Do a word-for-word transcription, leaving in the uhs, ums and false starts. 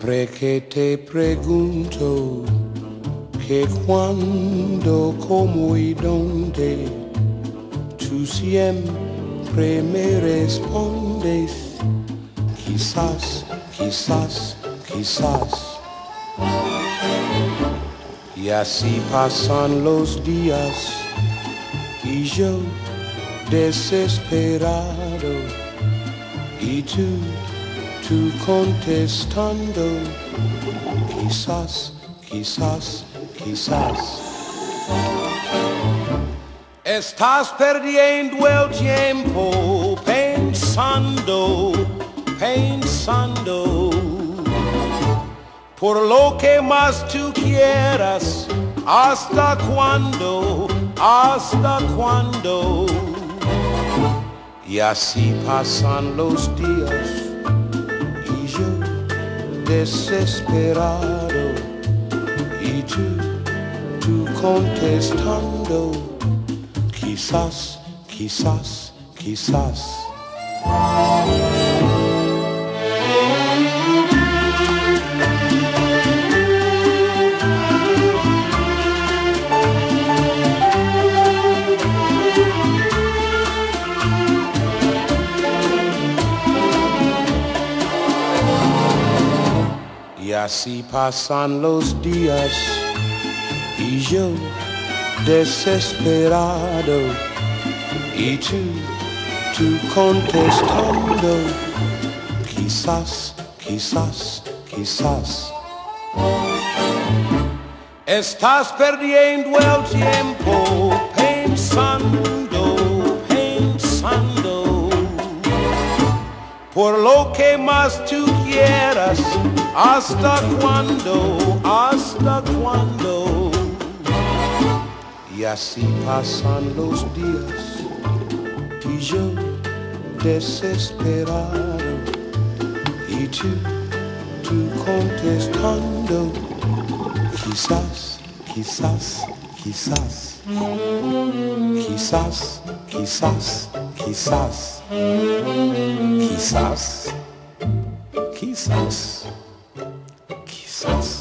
Siempre que te pregunto que cuándo, cómo y dónde, tú siempre me respondes, quizás, quizás, quizás. Y así pasan los días y yo desesperado, y tú, tú contestando, quizás, quizás, quizás. Estás perdiendo el tiempo pensando, pensando, por lo que más tú quieras. ¿Hasta cuándo? ¿Hasta cuándo? Y así pasan los días y yo desesperado, y tú, tú contestando, quizás, quizás, quizás. Y así pasan los días y yo desesperado, y tú, tú contestando, quizás, quizás, quizás. Estás perdiendo el tiempo pensando, pensando, por lo que más tú quieras. ¿Hasta cuándo? ¿Hasta cuándo? Y así pasan los días y yo desesperado, y tú, tú contestando, quizás, quizás, quizás, quizás, quizás, quizás, quizás, quizás, quizás.